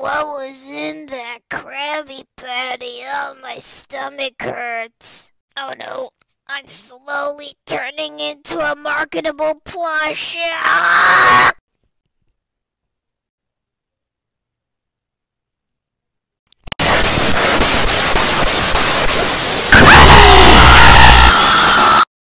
what was in that Krabby Patty? Oh, my stomach hurts. Oh no, I'm slowly turning into a marketable plush. Ah!